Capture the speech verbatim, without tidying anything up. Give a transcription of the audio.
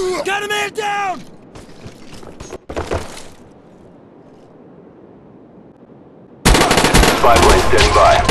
Got a man down! Spy plane standing by.